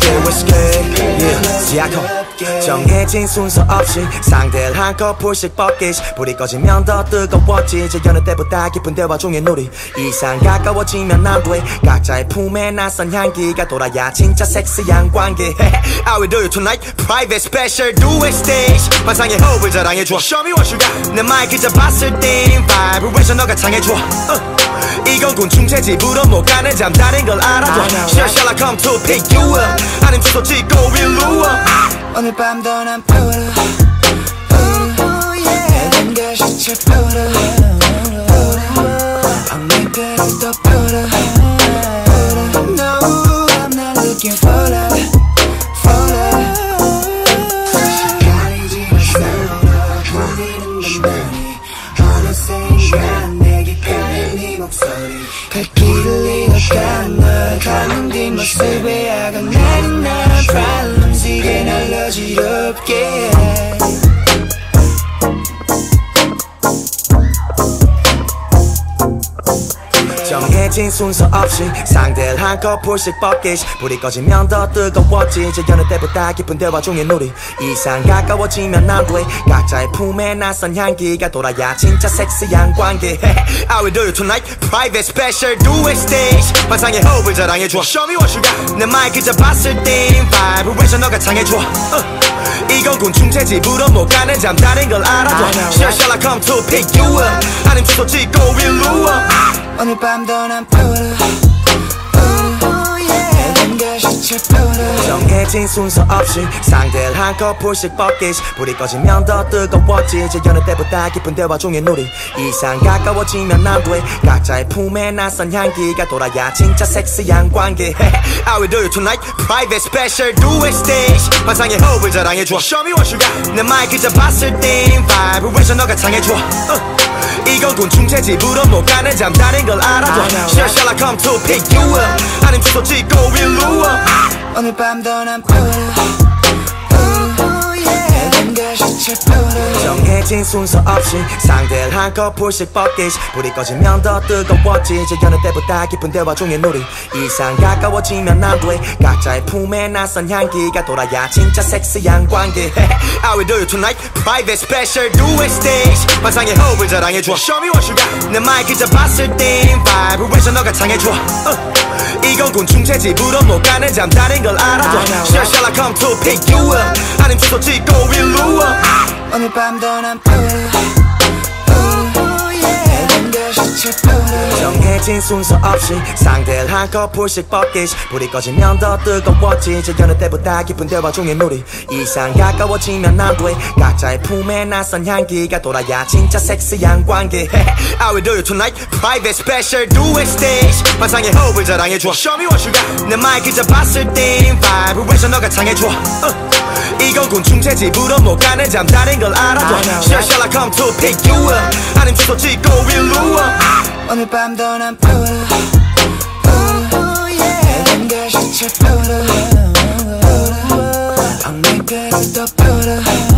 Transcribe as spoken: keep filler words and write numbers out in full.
risque risque yeah 시작함 정해진 순서 없이 상대를 한꺼풀씩 뻗기시 불이 꺼지면 더 뜨거워지 제 여느 때보다 깊은 대화 중에 놀이 이상 가까워지면 안 돼 각자의 품에 낯선 향기가 돌아야 진짜 섹시한 관계 I will do you tonight private special duet stage 환상의 호흡을 자랑해줘 Show me what you got 내 마이크 잡았을 땐 vibration 너가 창해줘 uh. 이건 곤충체집으로 못 가는 잠다른 걸 알아줘 Shall shall I come to pick you up 아님 주소 찍고 일로 와 오늘 밤도 난 부르 부르 해든 것이 칠 부르 부르 엉덩이를 또 부르 부르 No I'm not looking for love for love 시간이 지나서 보이는 것만이 어느새 난 내게 끌린 네 목소리 갈 길을 잃어간 널 가는 뒷모습에 약간 나는 나란 problems 이게 날 어지럽게 정해진 순서 없이 상대를 한꺼풀씩 뻗기시 불이 꺼지면 더 뜨거워지 제 여느 때보다 깊은 대화 중에 놀이 이상 가까워지면 안 돼 각자의 품에 낯선 향기가 돌아야 진짜 섹시한 관계 I will do you tonight private special duet stage 환상의 호흡을 자랑해줘 Show me what you got 내 마이크 잡았을 땐 vibration 너가 창해줘 uh. 이건 곤충체집으로 못 가는 잠다른 걸 알아줘 Shall shall I come to pick you up 아님 주소 찍고 일로 와 오늘 밤도 난 부르 부르 해든 것이 칠 부르 정해진 순서 없이 상대를 한꺼풀씩 뻗기시 불이 꺼지면 더 뜨거워지 제 여느 때보다 깊은 대화 중에 놀이 이상 가까워지면 안 돼 각자의 품에 낯선 향기가 돌아야 진짜 섹시한 관계 I will do you tonight private special duet stage 환상의 호흡을 자랑해줘 Show me what you got 내 마이크 잡았을 땐 vibration 너가 창해줘 uh. 이건 곤충체집으로 못 가는 잠다른 걸 알아줘 Shall shall I come to pick you up 아님 주소 찍고 일로 와 오늘 밤도 난 부르 부르 해든 것이 칠 부르 정해진 순서 없이 상대를 한꺼풀씩 뻗기시 불이 꺼지면 더 뜨거워지 제 여느 때보다 깊은 대화 중에 놀이 이상 가까워지면 안 돼 각자의 품에 낯선 향기가 돌아야 진짜 섹시한 관계 I will do you tonight private special duet stage 환상의 호흡을 자랑해줘 Show me what you got 내 마이크 잡았을 땐 vibration 너가 창해줘 uh. 이건 곤충체집으로 못 가는 잠다른 걸 알아줘 Shall shall I come to pick you up 아님 주소 찍고 일로 와 오늘 밤도 난 부르 부르 해든 것이 칠 부르 정해진 순서 없이 상대를 한꺼풀씩 뻗기시 불이 꺼지면 더 뜨거워지 제 여느 때보다 깊은 대화 중에 놀이 이상 가까워지면 안 돼 각자의 품에 낯선 향기가 돌아야 진짜 섹시한 관계 I will do you tonight private special duet stage 환상의 호흡을 자랑해줘 Show me what you got 내 마이크 잡았을 땐 vibration 너가 창해줘 uh. 이건 곤충체집으로 못 가는 잠다른 걸 알아줘 Shall shall I come to pick you up 아님 주소 찍고 일로 와 오늘 밤도 난 부르 부르 해든 것이 칠 부르 부르 엉덩이를 또 부르